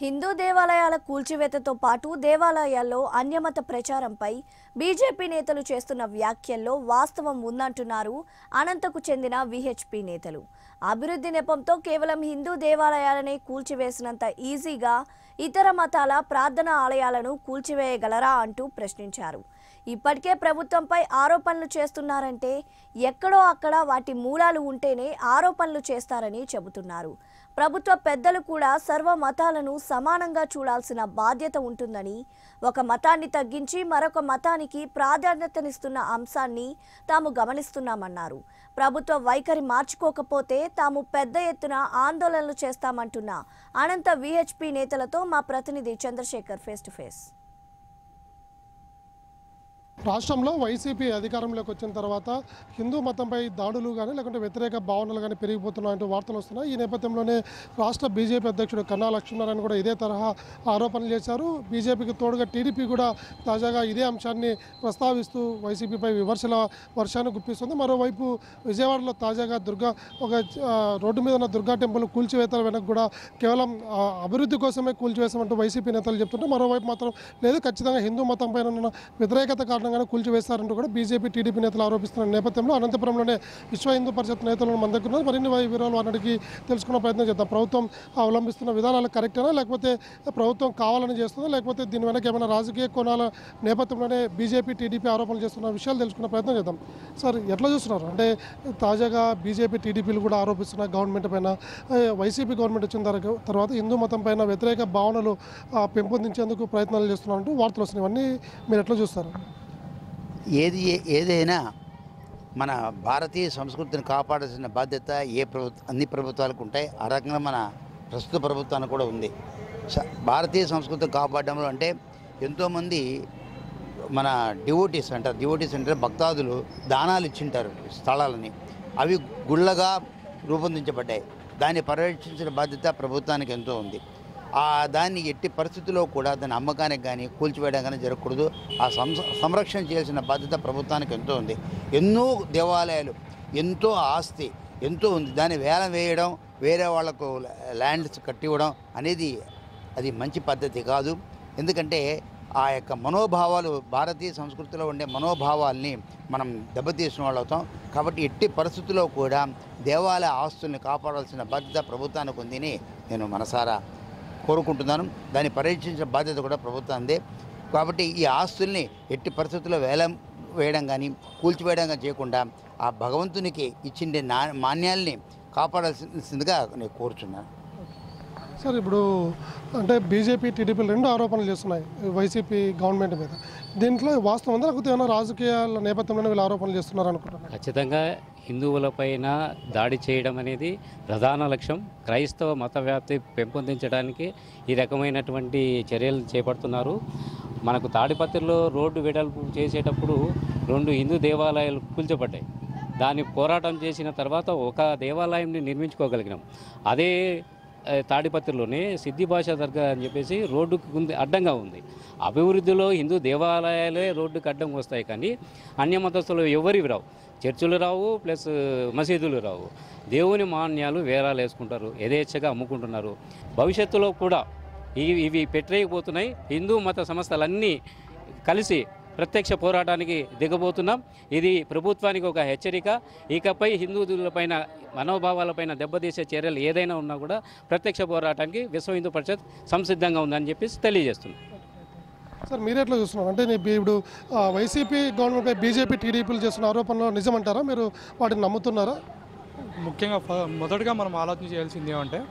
హిందూ దేవాలయాల కూల్చివేతతో పాటు దేవాలయాల్లో అన్యమత ప్రచారంపై బీజేపీ నేతలు చేస్తున్న వ్యాఖ్యల్లో వాస్తవం ఉందంటున్నారు అనంతకు చెందిన విహెచ్పీ నేతలు. అభివృద్ధి నెపంతో కేవలం హిందూ దేవాలయాలనే కూల్చివేసినంత ఈజీగా ఇతర మతాల ప్రార్థనా ఆలయాలను కూల్చివేయగలరా అంటూ ప్రశ్నించారు. ఇప్పటికే ప్రభుత్వంపై ఆరోపణలు చేస్తున్నారంటే ఎక్కడో అక్కడ వాటి మూలాలు ఉంటేనే ఆరోపణలు చేస్తారని చెబుతున్నారు. ప్రభుత్వ పెద్దలు కూడా సర్వ మతాలను సమానంగా చూడాల్సిన బాధ్యత ఉంటుందని, ఒక మతాన్ని తగ్గించి మరొక మతానికి ప్రాధాన్యతనిస్తున్న అంశాన్ని తాము గమనిస్తున్నామన్నారు. ప్రభుత్వ వైఖరి మార్చుకోకపోతే తాము పెద్ద ఎత్తున ఆందోళనలు చేస్తామంటున్న అనంత విహెచ్పీ నేతలతో మా ప్రతినిధి చంద్రశేఖర్ ఫేస్ టు ఫేస్. రాష్ట్రంలో వైసీపీ అధికారంలోకి వచ్చిన తర్వాత హిందూ మతంపై దాడులు కానీ లేకుంటే వ్యతిరేక భావనలు కానీ పెరిగిపోతున్నాయంటూ వార్తలు వస్తున్నాయి. ఈ నేపథ్యంలోనే రాష్ట్ర బీజేపీ అధ్యక్షుడు కన్నా లక్ష్మీనారాయణ కూడా ఇదే తరహా ఆరోపణలు చేశారు. బీజేపీకి తోడుగా టీడీపీ కూడా తాజాగా ఇదే అంశాన్ని ప్రస్తావిస్తూ వైసీపీపై విమర్శల వర్షాన్ని గుప్పిస్తుంది. మరోవైపు విజయవాడలో తాజాగా ఒక రోడ్డు మీద ఉన్న దుర్గా టెంపుల్ కూల్చివేతల వెనక కూడా కేవలం అభివృద్ధి కోసమే కూల్చివేసామంటూ వైసీపీ నేతలు చెప్తుంటే, మరోవైపు మాత్రం లేదు, ఖచ్చితంగా హిందూ మతం పైన ఉన్న వ్యతిరేకత కారణంగా కూల్చివేస్తారంటూ కూడా బీజేపీ టీడీపీ నేతలు ఆరోపిస్తున్న నేపథ్యంలో అనంతపురంలోనే విశ్వ హిందూ పరిషత్ నేతలను మన దగ్గర ఉన్నారు. మరిన్ని వివరాలు వారికి తెలుసుకునే ప్రయత్నం చేద్దాం. ప్రభుత్వం అవలంబిస్తున్న విధానాలు కరెక్టేనా, లేకపోతే ప్రభుత్వం కావాలని చేస్తుందా, లేకపోతే దీని వెనక ఏమైనా రాజకీయ కోణాల నేపథ్యంలోనే బీజేపీ టీడీపీ ఆరోపణలు చేస్తున్న విషయాలు తెలుసుకునే ప్రయత్నం చేద్దాం. సార్, ఎట్లా చూస్తున్నారు? అంటే తాజాగా బీజేపీ టీడీపీలు కూడా ఆరోపిస్తున్న గవర్నమెంట్ పైన, వైసీపీ గవర్నమెంట్ వచ్చిన తర్వాత హిందూ మతం పైన వ్యతిరేక భావనలు పెంపొందించేందుకు ప్రయత్నాలు చేస్తున్నారంటూ వార్తలు వస్తున్నాయి. ఇవన్నీ మీరు ఎట్లా చూస్తారు? ఏదైనా మన భారతీయ సంస్కృతిని కాపాడాల్సిన బాధ్యత అన్ని ప్రభుత్వాలకు ఉంటాయి. ఆ రకంగా మన ప్రస్తుత ప్రభుత్వానికి కూడా ఉంది. భారతీయ సంస్కృతిని కాపాడడంలో అంటే ఎంతోమంది మన డివోటీస్ అంటే భక్తాదులు దానాలు ఇచ్చింటారు స్థలాలని. అవి గుళ్ళగా రూపొందించబడ్డాయి. దాన్ని పరిరక్షించిన బాధ్యత ప్రభుత్వానికి ఎంతో ఉంది. దాన్ని ఎట్టి పరిస్థితుల్లో కూడా దాని అమ్మకానికి కానీ కూల్చివేయడం కానీ జరగకూడదు. సంరక్షణ చేయాల్సిన బాధ్యత ప్రభుత్వానికి ఎంతో ఉంది. ఎన్నో దేవాలయాలు, ఎంతో ఆస్తి ఎంతో ఉంది. దాన్ని వేలం వేయడం, వేరే వాళ్లకు ల్యాండ్స్ కట్టివ్వడం అనేది అది మంచి పద్ధతి కాదు. ఎందుకంటే ఆ యొక్క మనోభావాలు, భారతీయ సంస్కృతిలో ఉండే మనోభావాల్ని మనం దెబ్బతీసిన వాళ్ళు అవుతాం. కాబట్టి ఎట్టి పరిస్థితుల్లో కూడా దేవాలయ ఆస్తుల్ని కాపాడాల్సిన బాధ్యత ప్రభుత్వానికి ఉందని నేను మనసారా కోరుకుంటున్నాను. దాన్ని పరిరక్షించిన బాధ్యత కూడా ప్రభుత్వందే. కాబట్టి ఈ ఆస్తుల్ని ఎట్టి పరిస్థితుల్లో వేలం వేయడం కానీ కూల్చివేయడం కానీ చేయకుండా ఆ భగవంతునికి ఇచ్చిండే మాన్యాల్ని కాపాడాల్సిందిగా నేను కోరుచున్నాను. సార్, ఇప్పుడు అంటే బీజేపీ టీడీపీలు రెండు ఆరోపణలు చేస్తున్నాయి వైసీపీ గవర్నమెంట్ మీద. దీంట్లో వాస్తవం ఉందా, లేకపోతే ఏమైనా రాజకీయాల నేపథ్యంలోనే వీళ్ళు ఆరోపణలు చేస్తున్నారు అనుకుంటున్నారు? ఖచ్చితంగా హిందువులపైన దాడి చేయడం అనేది ప్రధాన లక్ష్యం. క్రైస్తవ మత వ్యాప్తి పెంపొందించడానికి ఈ రకమైనటువంటి చర్యలు చేపడుతున్నారు. మనకు తాడిపత్రిలో రోడ్డు వెడల్పు చేసేటప్పుడు 2 హిందూ దేవాలయాలు కూల్చబడ్డాయి. దాన్ని పోరాటం చేసిన తర్వాత ఒక దేవాలయంని నిర్మించుకోగలిగినాం. అదే తాడిపత్రిలోనే సిద్ధి భాషా దర్గా అని చెప్పేసి రోడ్డుకు అడ్డంగా ఉంది. అభివృద్ధిలో హిందూ దేవాలయాలే రోడ్డుకు అడ్డం వస్తాయి, కానీ అన్యమతస్తులు ఎవరివి రావు. చర్చిలు రావు, ప్లస్ మసీదులు రావు. దేవుని మాన్యాలు వేరాలు వేసుకుంటారు, యథేచ్ఛగా అమ్ముకుంటున్నారు. భవిష్యత్తులో కూడా ఇవి పెట్టలేకపోతున్నాయి. హిందూ మత సంస్థలన్నీ కలిసి ప్రత్యక్ష పోరాటానికి దిగబోతున్నాం. ఇది ప్రభుత్వానికి ఒక హెచ్చరిక. ఇకపై హిందువులపైన మనోభావాలపైన దెబ్బతీసే చర్యలు ఏదైనా ఉన్నా కూడా ప్రత్యక్ష పోరాటానికి విశ్వ హిందూ పరిషత్ సంసిద్ధంగా ఉందని చెప్పేసి తెలియజేస్తుంది. సార్, మీరు ఎట్లా చూస్తున్నారు? అంటే ఇప్పుడు వైసీపీ గవర్నమెంట్పై బీజేపీ టీడీపీలు చేస్తున్న ఆరోపణలు నిజమంటారా? మీరు వాటిని నమ్ముతున్నారా? ముఖ్యంగా మొదటగా మనం ఆలోచన చేయాల్సింది ఏమంటే,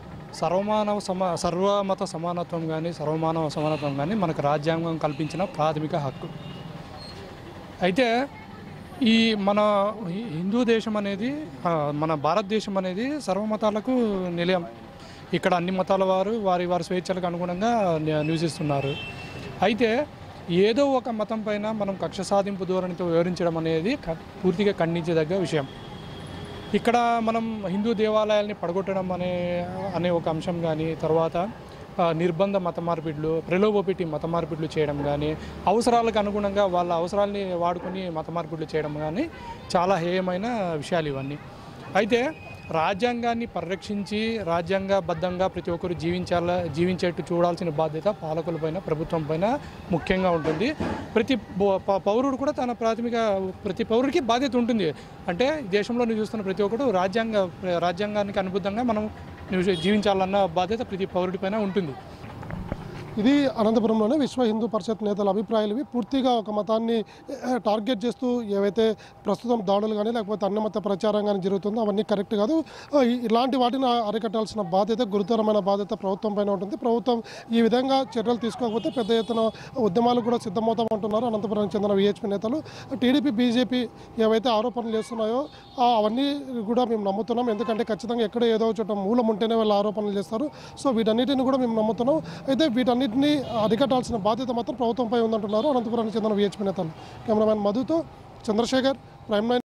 సర్వమత సమానత్వం కానీ సర్వమానవ సమానత్వం కానీ మనకు రాజ్యాంగం కల్పించిన ప్రాథమిక హక్కు. అయితే ఈ మన హిందూ దేశం అనేది, మన భారతదేశం అనేది సర్వమతాలకు నిలయం. ఇక్కడ అన్ని మతాల వారు వారి స్వేచ్ఛలకు అనుగుణంగా నివసిస్తున్నారు. అయితే ఏదో ఒక మతం పైన మనం కక్ష సాధింపు ధోరణితో వివరించడం అనేది పూర్తిగా ఖండించదగ్గ విషయం. ఇక్కడ మనం హిందూ దేవాలయాల్ని పడగొట్టడం అనే ఒక అంశం కానీ, తర్వాత నిర్బంధ మత మార్పిడులు, ప్రలోభపెట్టి మత మార్పిడులు చేయడం కానీ, అవసరాలకు అనుగుణంగా వాళ్ళ అవసరాలని వాడుకొని మత మార్పిడులు చేయడం కానీ చాలా హేయమైన విషయాలు ఇవన్నీ. అయితే రాజ్యాంగాన్ని పరిరక్షించి రాజ్యాంగబద్ధంగా ప్రతి ఒక్కరు జీవించేట్టు చూడాల్సిన బాధ్యత పాలకులపైన, ప్రభుత్వం పైన ముఖ్యంగా ఉంటుంది. ప్రతి పౌరుడు కూడా ప్రతి పౌరుడికి బాధ్యత ఉంటుంది. అంటే దేశంలో చూస్తున్న ప్రతి ఒక్కరు రాజ్యాంగానికి అనుబద్ధంగా మనం జీవించాలన్న బాధ్యత ప్రతి పౌరుడిపైన ఉంటుంది. ఇది అనంతపురంలోనే విశ్వ హిందూ పరిషత్ నేతల అభిప్రాయాలు. ఇవి పూర్తిగా ఒక మతాన్ని టార్గెట్ చేస్తూ ఏవైతే ప్రస్తుతం దాడులు కానీ లేకపోతే అన్నమత ప్రచారం కానీ జరుగుతుందో అవన్నీ కరెక్ట్ కాదు. ఇలాంటి వాటిని అరికట్టాల్సిన బాధ్యత, గురుతరమైన బాధ్యత ప్రభుత్వం పైన ఉంటుంది. ప్రభుత్వం ఈ విధంగా చర్యలు తీసుకోకపోతే పెద్ద ఎత్తున ఉద్యమాలు కూడా సిద్ధమవుతామంటున్నారు అనంతపురానికి చెందిన విహెచ్పి నేతలు. టీడీపీ, బీజేపీ ఏవైతే ఆరోపణలు చేస్తున్నాయో అవన్నీ కూడా మేము నమ్ముతున్నాం. ఎందుకంటే ఖచ్చితంగా ఎక్కడ ఏదో చోట మూలం ఉంటేనే వాళ్ళు ఆరోపణలు చేస్తారు. సో వీటన్నిటిని కూడా మేము నమ్ముతున్నాం. అయితే వీటన్నిటిని అరికట్టాల్సిన బాధ్యత మాత్రం ప్రభుత్వంపై ఉందంటున్నారు అనంతపురానికి చెందిన విహెచ్పి నేతలు. కెమెరామ్యాన్ మధుతో చంద్రశేఖర్, ప్రైమ్ 9.